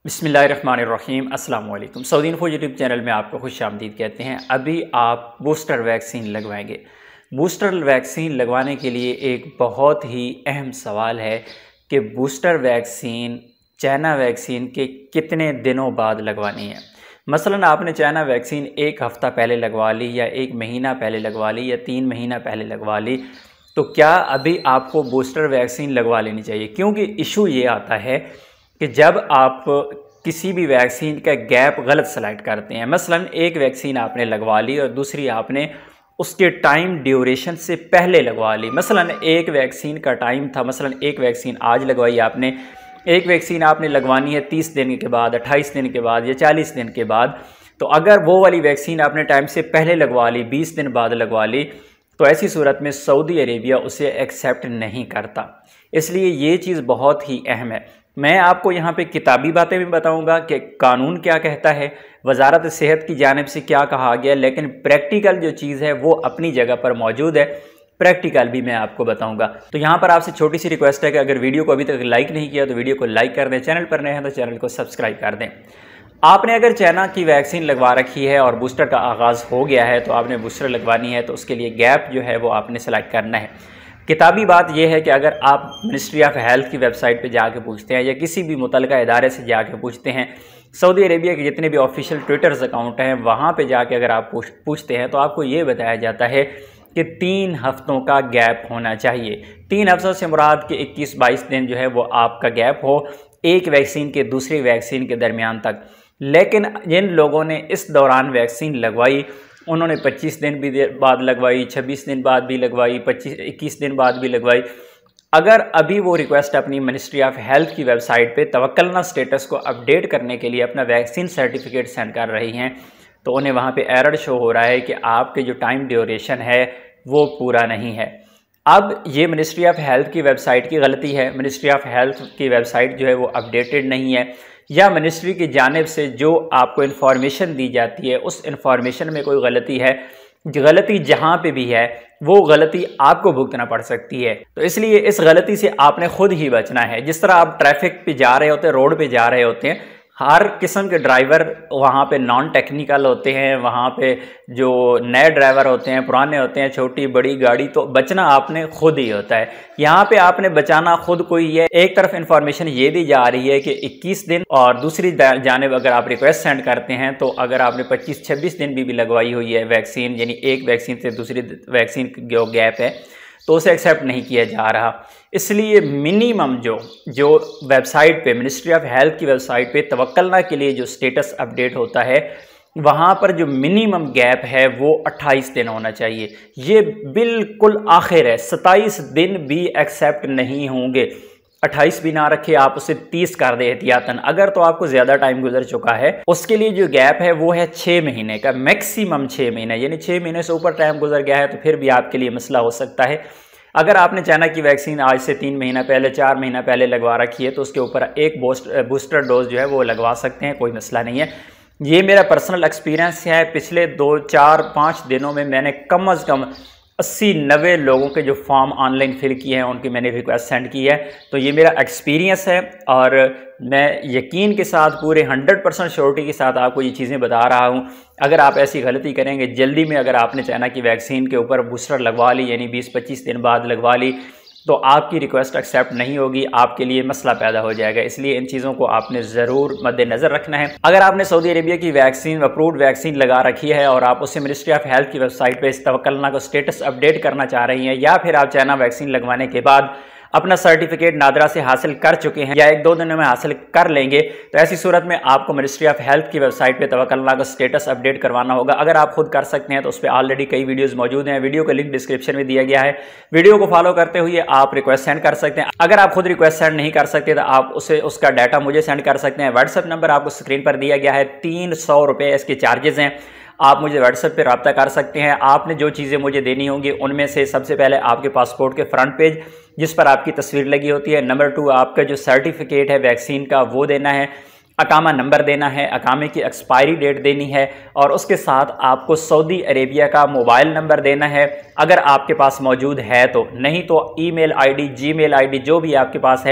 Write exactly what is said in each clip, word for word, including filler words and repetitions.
बिस्मिल्लाहिर्रहमानिर्रहीम अस्सलाम वालेकुम। सऊदी इन्फो यूट्यूब चैनल में आपको खुशामदीद कहते हैं। अभी आप बूस्टर वैक्सीन लगवाएंगे। बूस्टर वैक्सीन लगवाने के लिए एक बहुत ही अहम सवाल है कि बूस्टर वैक्सीन चाइना वैक्सीन के कितने दिनों बाद लगवानी है। मसलन आपने चाइना वैक्सीन एक हफ़्ता पहले लगवा ली या एक महीना पहले लगवा ली या तीन महीना पहले लगवा ली, तो क्या अभी आपको बूस्टर वैक्सीन लगवा लेनी चाहिए? क्योंकि इशू ये आता है कि जब आप किसी भी वैक्सीन का गैप गलत सेलेक्ट करते हैं, मसलन एक वैक्सीन आपने लगवा ली और दूसरी आपने उसके टाइम ड्यूरेशन से पहले लगवा ली। मसलन एक वैक्सीन का टाइम था, मसलन एक वैक्सीन आज लगवाई आपने, एक वैक्सीन आपने लगवानी है तीस दिन के बाद, अट्ठाईस दिन के बाद या चालीस दिन के बाद। तो अगर वो वाली वैक्सीन आपने टाइम से पहले लगवा ली, बीस दिन बाद लगवा ली, तो ऐसी सूरत में सऊदी अरेबिया उसे एक्सेप्ट नहीं करता। इसलिए ये चीज़ बहुत ही अहम है। मैं आपको यहाँ पे किताबी बातें भी बताऊँगा कि कानून क्या कहता है, वजारत सेहत की जानिब से क्या कहा गया, लेकिन प्रैक्टिकल जो चीज़ है वो अपनी जगह पर मौजूद है। प्रैक्टिकल भी मैं आपको बताऊंगा। तो यहाँ पर आपसे छोटी सी रिक्वेस्ट है कि अगर वीडियो को अभी तक लाइक नहीं किया तो वीडियो को लाइक कर दें, चैनल पर नए हैं तो चैनल को सब्सक्राइब कर दें। आपने अगर चाइना की वैक्सीन लगवा रखी है और बूस्टर का आगाज़ हो गया है तो आपने बूस्टर लगवानी है, तो उसके लिए गैप जो है वो आपने सेलेक्ट करना है। किताबी बात यह है कि अगर आप मिनिस्ट्री ऑफ हेल्थ की वेबसाइट पे जाके पूछते हैं या किसी भी मुतलका इदारे से जाके पूछते हैं, सऊदी अरेबिया के जितने भी ऑफिशियल ट्विटर्स अकाउंट हैं वहाँ पे जाके अगर आप पूछ पूछते हैं तो आपको ये बताया जाता है कि तीन हफ्तों का गैप होना चाहिए। तीन हफ्तों से मुराद के इक्कीस बाईस दिन जो है वो आपका गैप हो एक वैक्सीन के दूसरी वैक्सीन के दरमियान तक। लेकिन जिन लोगों ने इस दौरान वैक्सीन लगवाई उन्होंने पच्चीस दिन भी बाद लगवाई, छब्बीस दिन बाद भी लगवाई, पच्चीस इक्कीस दिन बाद भी लगवाई। अगर अभी वो रिक्वेस्ट अपनी मिनिस्ट्री ऑफ हेल्थ की वेबसाइट पे तवक्कलना स्टेटस को अपडेट करने के लिए अपना वैक्सीन सर्टिफिकेट सेंड कर रही हैं, तो उन्हें वहाँ पे एरर शो हो रहा है कि आपके जो टाइम ड्यूरेशन है वो पूरा नहीं है। अब ये मिनिस्ट्री ऑफ हेल्थ की वेबसाइट की गलती है। मिनिस्ट्री ऑफ हेल्थ की वेबसाइट जो है वो अपडेटेड नहीं है, या मिनिस्ट्री की जानिब से जो आपको इन्फॉर्मेशन दी जाती है उस इन्फॉर्मेशन में कोई गलती है। गलती जहाँ पे भी है वो गलती आपको भुगतना पड़ सकती है। तो इसलिए इस गलती से आपने खुद ही बचना है। जिस तरह आप ट्रैफिक पे जा रहे होते हैं, रोड पे जा रहे होते हैं, हर किस्म के ड्राइवर वहाँ पे नॉन टेक्निकल होते हैं, वहाँ पे जो नए ड्राइवर होते हैं, पुराने होते हैं, छोटी बड़ी गाड़ी, तो बचना आपने खुद ही होता है। यहाँ पे आपने बचाना खुद को ही है। एक तरफ इंफॉर्मेशन ये दी जा रही है कि इक्कीस दिन, और दूसरी जानिब अगर आप रिक्वेस्ट सेंड करते हैं तो अगर आपने पच्चीस छब्बीस दिन भी, भी लगवाई हुई है वैक्सीन, यानी एक वैक्सीन से दूसरी वैक्सीन जो गैप है, तो उसे एक्सेप्ट नहीं किया जा रहा। इसलिए मिनिमम जो जो वेबसाइट पे, मिनिस्ट्री ऑफ हेल्थ की वेबसाइट पे तवक्कलना के लिए जो स्टेटस अपडेट होता है वहाँ पर जो मिनिमम गैप है वो अट्ठाईस दिन होना चाहिए। ये बिल्कुल आखिर है, सत्ताईस दिन भी एक्सेप्ट नहीं होंगे। अट्ठाईस भी ना रखे, आप उसे तीस कर दे एहतियातन। अगर तो आपको ज़्यादा टाइम गुजर चुका है, उसके लिए जो गैप है वो है छः महीने का, मैक्सिमम छः महीने, यानी छः महीने से ऊपर टाइम गुजर गया है तो फिर भी आपके लिए मसला हो सकता है। अगर आपने चाइना की वैक्सीन आज से तीन महीना पहले, चार महीना पहले लगवा रखी है तो उसके ऊपर एक बूस्टर डोज जो है वो लगवा सकते हैं, कोई मसला नहीं है। ये मेरा पर्सनल एक्सपीरियंस है। पिछले दो चार पाँच दिनों में मैंने कम अज़ कम अस्सी नब्बे लोगों के जो फॉर्म ऑनलाइन फिल किए हैं उनकी मैंने रिक्वेस्ट सेंड की है। तो ये मेरा एक्सपीरियंस है और मैं यकीन के साथ, पूरे हंड्रेड परसेंट श्योरिटी के साथ आपको ये चीज़ें बता रहा हूँ। अगर आप ऐसी गलती करेंगे जल्दी में, अगर आपने चाइना की वैक्सीन के ऊपर बूस्टर लगवा ली, यानी बीस पच्चीस दिन बाद लगवा ली, तो आपकी रिक्वेस्ट एक्सेप्ट नहीं होगी, आपके लिए मसला पैदा हो जाएगा। इसलिए इन चीज़ों को आपने ज़रूर मद्देनज़र रखना है। अगर आपने सऊदी अरेबिया की वैक्सीन, अप्रूव्ड वैक्सीन लगा रखी है और आप उससे मिनिस्ट्री ऑफ हेल्थ की वेबसाइट पे इस तवक्कलना को स्टेटस अपडेट करना चाह रही हैं, या फिर आप चाइना वैक्सीन लगवाने के बाद अपना सर्टिफिकेट नादरा से हासिल कर चुके हैं या एक दो दिनों में हासिल कर लेंगे, तो ऐसी सूरत में आपको मिनिस्ट्री ऑफ हेल्थ की वेबसाइट पे तवक्कलना का स्टेटस अपडेट करवाना होगा। अगर आप खुद कर सकते हैं तो उस पर ऑलरेडी कई वीडियोस मौजूद हैं, वीडियो का लिंक डिस्क्रिप्शन में दिया गया है। वीडियो को फॉलो करते हुए आप रिक्वेस्ट सेंड कर सकते हैं। अगर आप खुद रिक्वेस्ट सेंड नहीं कर सकते तो आप उसे उसका डाटा मुझे सेंड कर सकते हैं। व्हाट्सएप नंबर आपको स्क्रीन पर दिया गया है, तीन सौ रुपये इसके चार्जेस हैं। आप मुझे व्हाट्सएप पे रब्ता कर सकते हैं। आपने जो चीज़ें मुझे देनी होंगी उनमें से सबसे पहले आपके पासपोर्ट के फ्रंट पेज जिस पर आपकी तस्वीर लगी होती है, नंबर टू आपका जो सर्टिफिकेट है वैक्सीन का वो देना है, अकामा नंबर देना है, अकामे की एक्सपायरी डेट देनी है, और उसके साथ आपको सऊदी अरेबिया का मोबाइल नंबर देना है अगर आपके पास मौजूद है तो, नहीं तो ईमेल आईडी, जीमेल आईडी जो भी आपके पास है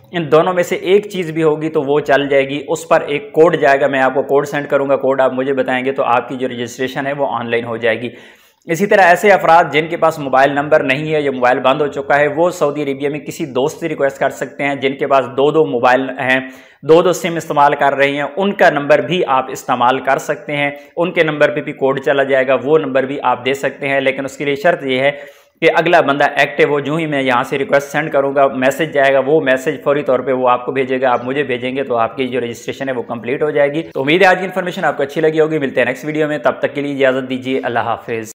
इन दोनों में से एक चीज़ भी होगी तो वो चल जाएगी। उस पर एक कोड जाएगा, मैं आपको कोड सेंड करूँगा, कोड आप मुझे बताएंगे तो आपकी जो रजिस्ट्रेशन है वो ऑनलाइन हो जाएगी। इसी तरह ऐसे अफराद जिनके पास मोबाइल नंबर नहीं है या मोबाइल बंद हो चुका है, वो सऊदी अरेबिया में किसी दोस्त से रिक्वेस्ट कर सकते हैं। जिनके पास दो दो मोबाइल हैं, दो दो सिम इस्तेमाल कर रहे हैं, उनका नंबर भी आप इस्तेमाल कर सकते हैं। उनके नंबर पे भी कोड चला जाएगा, वो नंबर भी आप दे सकते हैं। लेकिन उसके लिए शर्त यह है कि अगला बंदा एक्टिव हो। जो ही मैं यहाँ से रिक्वेस्ट सेंड करूँगा, मैसेज जाएगा, वो मैसेज फौरी तौर पे वो आपको भेजेगा, आप मुझे भेजेंगे तो आपकी जो रजिस्ट्रेशन है वो कंप्लीट हो जाएगी। तो उम्मीद है आज की इन्फॉर्मेशन आपको अच्छी लगी होगी। मिलते हैं नेक्स्ट वीडियो में, तब तक के लिए इजाज़त दीजिए। अल्लाह हाफिज़।